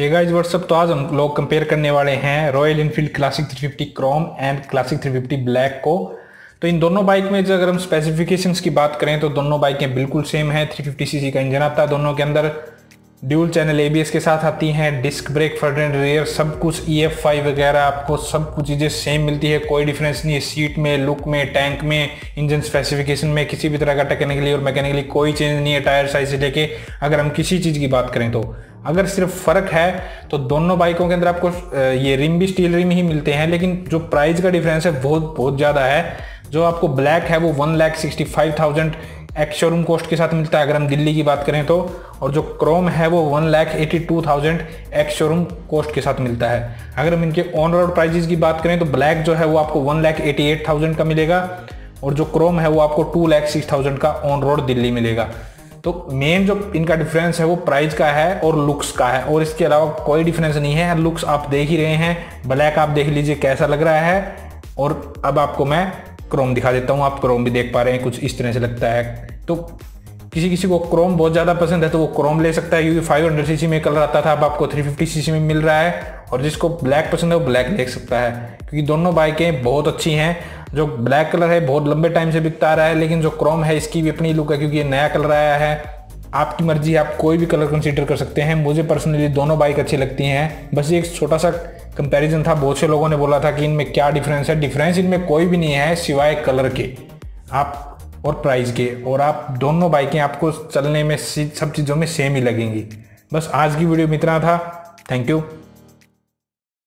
Hey guys what's up. तो आज हम लोग कंपेयर करने वाले हैं Royal Enfield classic 350 chrome and classic 350 black को। तो इन दोनों बाइक में जो अगर हम स्पेसिफिकेशंस की बात करें तो दोनों बाइकें बिल्कुल सेम है। 350 सीसी का इंजन आता है दोनों के अंदर, ड्यूल चैनल एबीएस के साथ आती हैं, disc brake front and rear सब कुछ EF5 वगैरह आपको सब कुछ चीज़ें सेम मिलती है। कोई डिफरेंस नहीं है सीट में, लुक में, टैंक में, इंजन स्पेसिफिकेशन में किसी भी तरह का टेक्निकली और मैकेनिकली कोई चेंज नहीं है। टायर साइज से लेके अगर हम किसी चीज़ की बात करें तो अगर सिर्फ फ़र्क है तो दोनों बाइकों के अंदर आपको ये रिम भी स्टील रिम ही मिलते हैं, लेकिन जो प्राइस का डिफरेंस है बहुत ज़्यादा है। जो आपको ब्लैक है वो 1,65,000 एक्स शोरूम कॉस्ट के साथ मिलता है अगर हम दिल्ली की बात करें तो, और जो क्रोम है वो 1,82,000 एक्स शोरूम कॉस्ट के साथ मिलता है। अगर हम इनके ऑन रोड प्राइजेस की बात करें तो ब्लैक जो है वो आपको 1,88,000 का मिलेगा और जो क्रोम है वो आपको 2,06,000 का ऑन रोड दिल्ली मिलेगा। तो मेन जो इनका डिफरेंस है वो प्राइस का है और लुक्स का है, और इसके अलावा कोई डिफरेंस नहीं है। लुक्स आप देख ही रहे हैं, ब्लैक आप देख लीजिए कैसा लग रहा है, और अब आपको मैं क्रोम दिखा देता हूँ। आप क्रोम भी देख पा रहे हैं, कुछ इस तरह से लगता है। तो किसी किसी को क्रोम बहुत ज़्यादा पसंद है तो वो क्रोम ले सकता है, क्योंकि 500 सीसी में कलर आता था, अब आपको 350 सीसी में मिल रहा है। और जिसको ब्लैक पसंद है वो ब्लैक ले सकता है, क्योंकि दोनों बाइकें बहुत अच्छी हैं। जो ब्लैक कलर है बहुत लंबे टाइम से बिकता आ रहा है, लेकिन जो क्रोम है इसकी भी अपनी लुक है, क्योंकि ये नया कलर आया है। आपकी मर्जी, आप कोई भी कलर कंसीडर कर सकते हैं। मुझे पर्सनली दोनों बाइक अच्छी लगती हैं। बस ये एक छोटा सा कंपैरिजन था। बहुत से लोगों ने बोला था कि इनमें क्या डिफरेंस है। डिफरेंस इनमें कोई भी नहीं है सिवाय कलर के आप और प्राइस के, और आप दोनों बाइकें आपको चलने में सब चीज़ों में सेम ही लगेंगी। बस आज की वीडियो में इतना था। Thank you.